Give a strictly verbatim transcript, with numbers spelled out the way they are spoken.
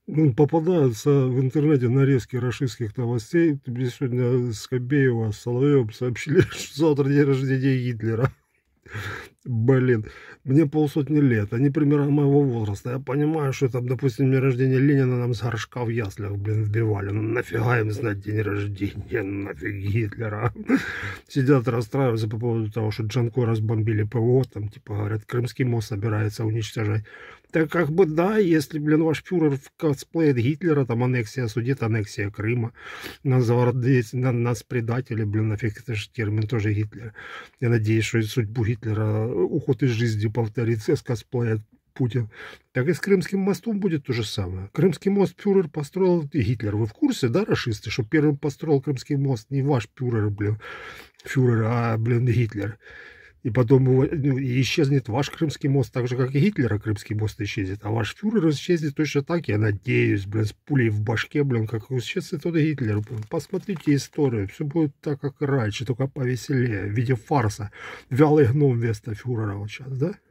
Ну, попадаются в интернете нарезки рашистских новостей. Мне сегодня Скобеева с Соловьевым сообщили, что завтра день рождения Гитлера. Блин, мне полсотни лет, они примерно моего возраста. Я понимаю, что там, допустим, день рождения Ленина нам с горшка в яслях, блин, вбивали. Ну нафига им знать день рождения, нафиг Гитлера. Сидят расстраиваются по поводу того, что Джанкой разбомбили ПВО, там, типа, говорят, Крымский мост собирается уничтожать. Так как бы да, если, блин, ваш фюрер косплеит Гитлера, там аннексия судит, аннексия Крыма, назовут на нас предатели, блин, нафиг, это же термин тоже Гитлер. Я надеюсь, что судьбу Гитлера, уход из жизни повторится, скосплеит Путин. Так и с Крымским мостом будет то же самое. Крымский мост фюрер построил Гитлер. Вы в курсе, да, рашисты, что первым построил Крымский мост не ваш фюрер, блин, фюрер, а, блин, Гитлер. И потом его, ну, и исчезнет ваш Крымский мост, так же, как и Гитлера Крымский мост исчезнет. А ваш фюрер исчезнет точно так, я надеюсь, блин, с пулей в башке, блин, как исчезнет тот Гитлер. Блин. Посмотрите историю, все будет так, как и раньше, только повеселее, в виде фарса. Вялый гном вместо фюрера вот сейчас, да?